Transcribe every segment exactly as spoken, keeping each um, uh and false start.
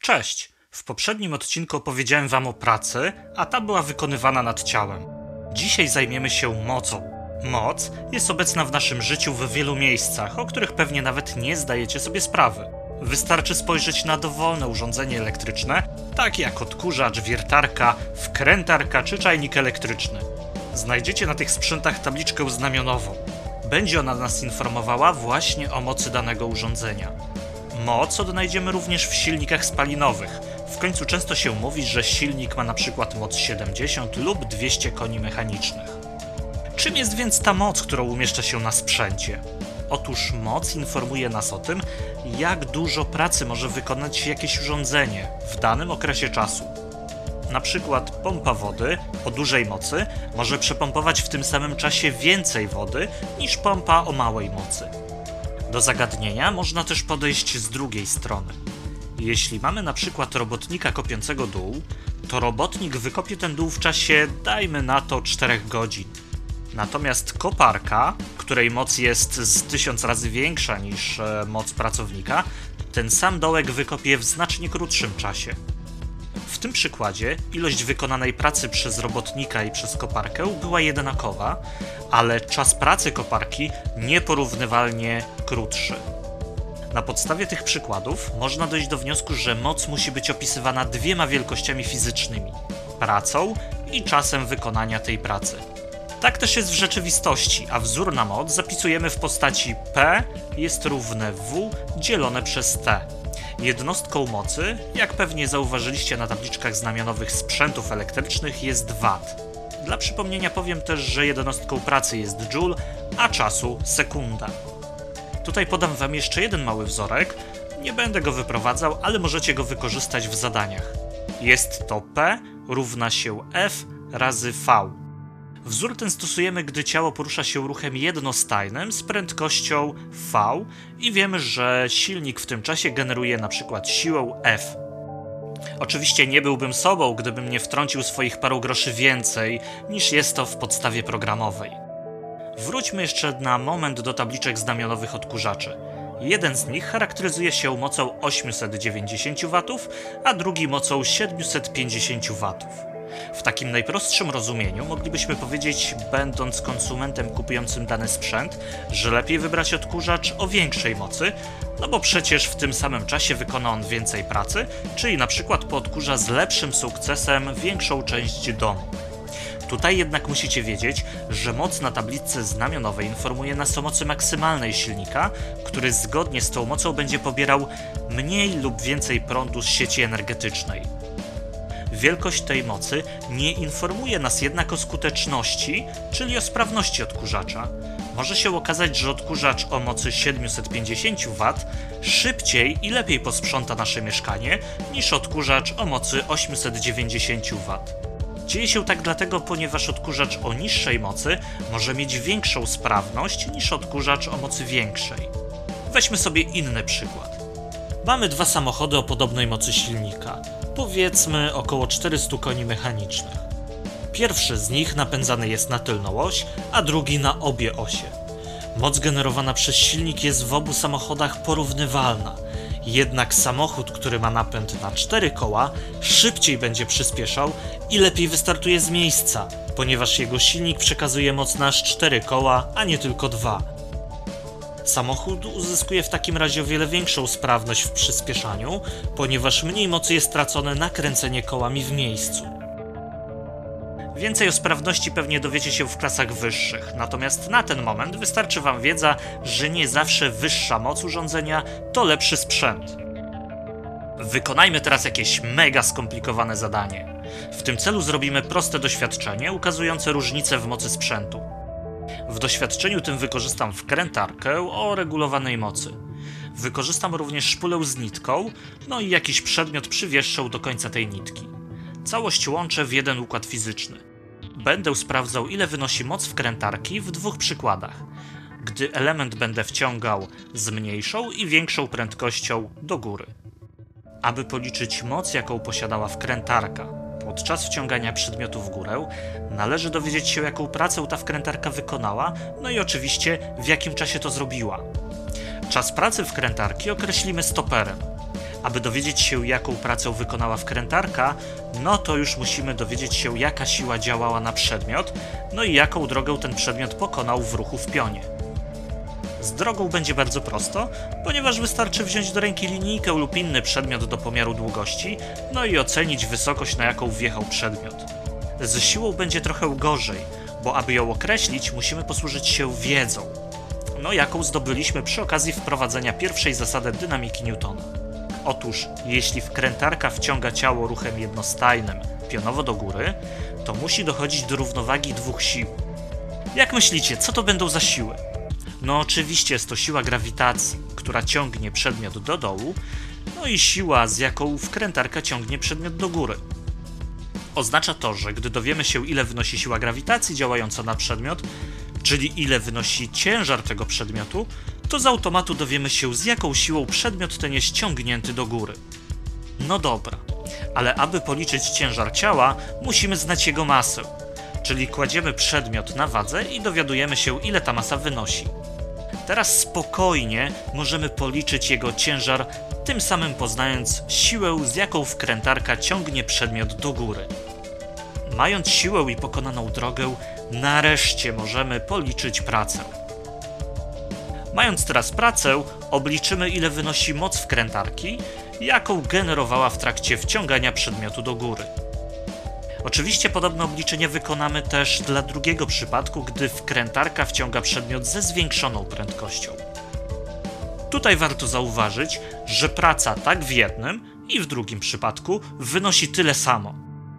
Cześć! W poprzednim odcinku opowiedziałem wam o pracy, a ta była wykonywana nad ciałem. Dzisiaj zajmiemy się mocą. Moc jest obecna w naszym życiu w wielu miejscach, o których pewnie nawet nie zdajecie sobie sprawy. Wystarczy spojrzeć na dowolne urządzenie elektryczne, takie jak odkurzacz, wiertarka, wkrętarka czy czajnik elektryczny. Znajdziecie na tych sprzętach tabliczkę znamionową. Będzie ona nas informowała właśnie o mocy danego urządzenia. Moc odnajdziemy również w silnikach spalinowych. W końcu często się mówi, że silnik ma na przykład moc siedemdziesiąt lub dwieście koni mechanicznych. Czym jest więc ta moc, którą umieszcza się na sprzęcie? Otóż moc informuje nas o tym, jak dużo pracy może wykonać jakieś urządzenie w danym okresie czasu. Na przykład pompa wody o dużej mocy może przepompować w tym samym czasie więcej wody niż pompa o małej mocy. Do zagadnienia można też podejść z drugiej strony. Jeśli mamy na przykład robotnika kopiącego dół, to robotnik wykopie ten dół w czasie, dajmy na to, czterech godzin. Natomiast koparka, której moc jest z tysiąc razy większa niż e, moc pracownika, ten sam dołek wykopie w znacznie krótszym czasie. W tym przykładzie ilość wykonanej pracy przez robotnika i przez koparkę była jednakowa, ale czas pracy koparki nieporównywalnie krótszy. Na podstawie tych przykładów można dojść do wniosku, że moc musi być opisywana dwiema wielkościami fizycznymi – pracą i czasem wykonania tej pracy. Tak też jest w rzeczywistości, a wzór na moc zapisujemy w postaci P jest równe W dzielone przez T. Jednostką mocy, jak pewnie zauważyliście na tabliczkach znamionowych sprzętów elektrycznych, jest watt. Dla przypomnienia powiem też, że jednostką pracy jest joule, a czasu sekunda. Tutaj podam wam jeszcze jeden mały wzorek, nie będę go wyprowadzał, ale możecie go wykorzystać w zadaniach. Jest to P równa się F razy V. Wzór ten stosujemy, gdy ciało porusza się ruchem jednostajnym z prędkością V i wiemy, że silnik w tym czasie generuje na przykład siłę F. Oczywiście nie byłbym sobą, gdybym nie wtrącił swoich paru groszy więcej, niż jest to w podstawie programowej. Wróćmy jeszcze na moment do tabliczek znamionowych odkurzaczy. Jeden z nich charakteryzuje się mocą osiemset dziewięćdziesiąt watów, a drugi mocą siedemset pięćdziesiąt watów. W takim najprostszym rozumieniu moglibyśmy powiedzieć, będąc konsumentem kupującym dany sprzęt, że lepiej wybrać odkurzacz o większej mocy, no bo przecież w tym samym czasie wykona on więcej pracy, czyli na przykład poodkurza z lepszym sukcesem większą część domu. Tutaj jednak musicie wiedzieć, że moc na tablicy znamionowej informuje nas o mocy maksymalnej silnika, który zgodnie z tą mocą będzie pobierał mniej lub więcej prądu z sieci energetycznej. Wielkość tej mocy nie informuje nas jednak o skuteczności, czyli o sprawności odkurzacza. Może się okazać, że odkurzacz o mocy siedemset pięćdziesiąt watów szybciej i lepiej posprząta nasze mieszkanie niż odkurzacz o mocy osiemset dziewięćdziesiąt watów. Dzieje się tak dlatego, ponieważ odkurzacz o niższej mocy może mieć większą sprawność niż odkurzacz o mocy większej. Weźmy sobie inny przykład. Mamy dwa samochody o podobnej mocy silnika. Powiedzmy około czterysta koni mechanicznych. Pierwszy z nich napędzany jest na tylną oś, a drugi na obie osie. Moc generowana przez silnik jest w obu samochodach porównywalna. Jednak samochód, który ma napęd na cztery koła, szybciej będzie przyspieszał i lepiej wystartuje z miejsca, ponieważ jego silnik przekazuje moc na aż cztery koła, a nie tylko dwa. Samochód uzyskuje w takim razie o wiele większą sprawność w przyspieszaniu, ponieważ mniej mocy jest tracone na kręcenie kołami w miejscu. Więcej o sprawności pewnie dowiecie się w klasach wyższych, natomiast na ten moment wystarczy wam wiedza, że nie zawsze wyższa moc urządzenia to lepszy sprzęt. Wykonajmy teraz jakieś mega skomplikowane zadanie. W tym celu zrobimy proste doświadczenie ukazujące różnice w mocy sprzętu. W doświadczeniu tym wykorzystam wkrętarkę o regulowanej mocy. Wykorzystam również szpulę z nitką, no i jakiś przedmiot przywieszczę do końca tej nitki. Całość łączę w jeden układ fizyczny. Będę sprawdzał, ile wynosi moc wkrętarki w dwóch przykładach, gdy element będę wciągał z mniejszą i większą prędkością do góry. Aby policzyć moc, jaką posiadała wkrętarka podczas wciągania przedmiotu w górę, należy dowiedzieć się, jaką pracę ta wkrętarka wykonała, no i oczywiście w jakim czasie to zrobiła. Czas pracy wkrętarki określimy stoperem. Aby dowiedzieć się, jaką pracę wykonała wkrętarka, no to już musimy dowiedzieć się, jaka siła działała na przedmiot, no i jaką drogę ten przedmiot pokonał w ruchu w pionie. Z drogą będzie bardzo prosto, ponieważ wystarczy wziąć do ręki linijkę lub inny przedmiot do pomiaru długości, no i ocenić wysokość, na jaką wjechał przedmiot. Z siłą będzie trochę gorzej, bo aby ją określić, musimy posłużyć się wiedzą, no jaką zdobyliśmy przy okazji wprowadzenia pierwszej zasady dynamiki Newtona. Otóż, jeśli wkrętarka wciąga ciało ruchem jednostajnym, pionowo do góry, to musi dochodzić do równowagi dwóch sił. Jak myślicie, co to będą za siły? No oczywiście jest to siła grawitacji, która ciągnie przedmiot do dołu, no i siła, z jaką wkrętarka ciągnie przedmiot do góry. Oznacza to, że gdy dowiemy się, ile wynosi siła grawitacji działająca na przedmiot, czyli ile wynosi ciężar tego przedmiotu, to z automatu dowiemy się, z jaką siłą przedmiot ten jest ciągnięty do góry. No dobra, ale aby policzyć ciężar ciała, musimy znać jego masę, czyli kładziemy przedmiot na wadze i dowiadujemy się, ile ta masa wynosi. Teraz spokojnie możemy policzyć jego ciężar, tym samym poznając siłę, z jaką wkrętarka ciągnie przedmiot do góry. Mając siłę i pokonaną drogę, nareszcie możemy policzyć pracę. Mając teraz pracę, obliczymy, ile wynosi moc wkrętarki, jaką generowała w trakcie wciągania przedmiotu do góry. Oczywiście podobne obliczenie wykonamy też dla drugiego przypadku, gdy wkrętarka wciąga przedmiot ze zwiększoną prędkością. Tutaj warto zauważyć, że praca tak w jednym i w drugim przypadku wynosi tyle samo.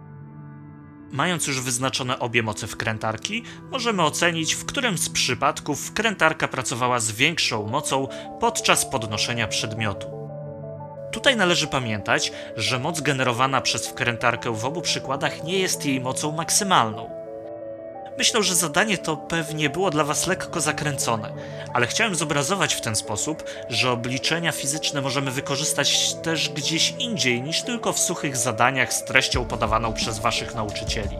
Mając już wyznaczone obie moce wkrętarki, możemy ocenić, w którym z przypadków wkrętarka pracowała z większą mocą podczas podnoszenia przedmiotu. Tutaj należy pamiętać, że moc generowana przez wkrętarkę w obu przykładach nie jest jej mocą maksymalną. Myślę, że zadanie to pewnie było dla Was lekko zakręcone, ale chciałem zobrazować w ten sposób, że obliczenia fizyczne możemy wykorzystać też gdzieś indziej niż tylko w suchych zadaniach z treścią podawaną przez Waszych nauczycieli.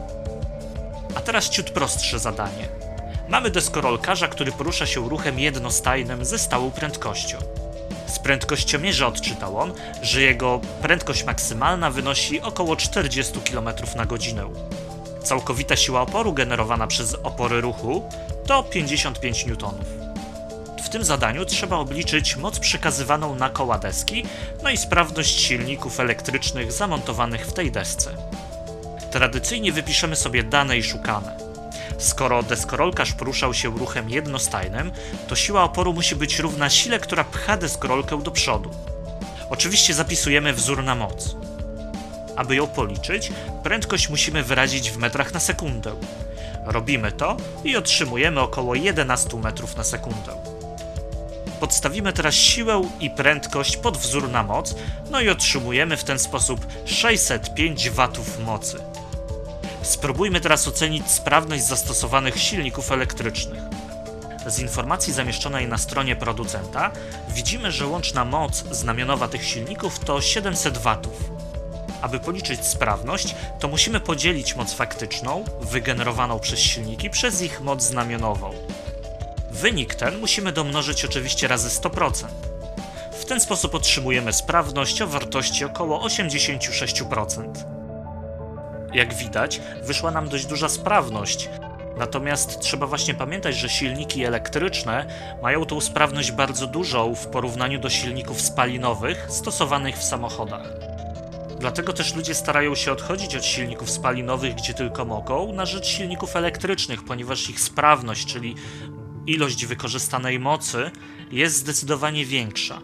A teraz ciut prostsze zadanie. Mamy deskorolkarza, który porusza się ruchem jednostajnym ze stałą prędkością. Z prędkościomierza odczytał on, że jego prędkość maksymalna wynosi około czterdzieści kilometrów na godzinę. Całkowita siła oporu generowana przez opory ruchu to pięćdziesiąt pięć niutonów. W tym zadaniu trzeba obliczyć moc przekazywaną na koła deski, no i sprawność silników elektrycznych zamontowanych w tej desce. Tradycyjnie wypiszemy sobie dane i szukane. Skoro deskorolkarz poruszał się ruchem jednostajnym, to siła oporu musi być równa sile, która pcha deskorolkę do przodu. Oczywiście zapisujemy wzór na moc. Aby ją policzyć, prędkość musimy wyrazić w metrach na sekundę. Robimy to i otrzymujemy około jedenaście metrów na sekundę. Podstawimy teraz siłę i prędkość pod wzór na moc, no i otrzymujemy w ten sposób sześćset pięć watów mocy. Spróbujmy teraz ocenić sprawność zastosowanych silników elektrycznych. Z informacji zamieszczonej na stronie producenta widzimy, że łączna moc znamionowa tych silników to siedemset watów. Aby policzyć sprawność, to musimy podzielić moc faktyczną, wygenerowaną przez silniki, przez ich moc znamionową. Wynik ten musimy domnożyć oczywiście razy sto procent. W ten sposób otrzymujemy sprawność o wartości około osiemdziesiąt sześć procent. Jak widać, wyszła nam dość duża sprawność, natomiast trzeba właśnie pamiętać, że silniki elektryczne mają tą sprawność bardzo dużą w porównaniu do silników spalinowych stosowanych w samochodach. Dlatego też ludzie starają się odchodzić od silników spalinowych, gdzie tylko mogą, na rzecz silników elektrycznych, ponieważ ich sprawność, czyli ilość wykorzystanej mocy, jest zdecydowanie większa.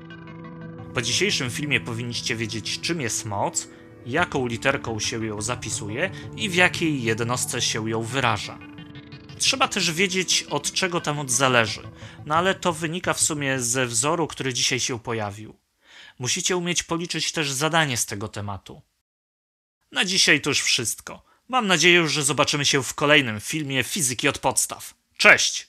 Po dzisiejszym filmie powinniście wiedzieć, czym jest moc, jaką literką się ją zapisuje i w jakiej jednostce się ją wyraża. Trzeba też wiedzieć, od czego ta moc zależy, no ale to wynika w sumie ze wzoru, który dzisiaj się pojawił. Musicie umieć policzyć też zadanie z tego tematu. Na dzisiaj to już wszystko. Mam nadzieję, że zobaczymy się w kolejnym filmie Fizyki od podstaw. Cześć!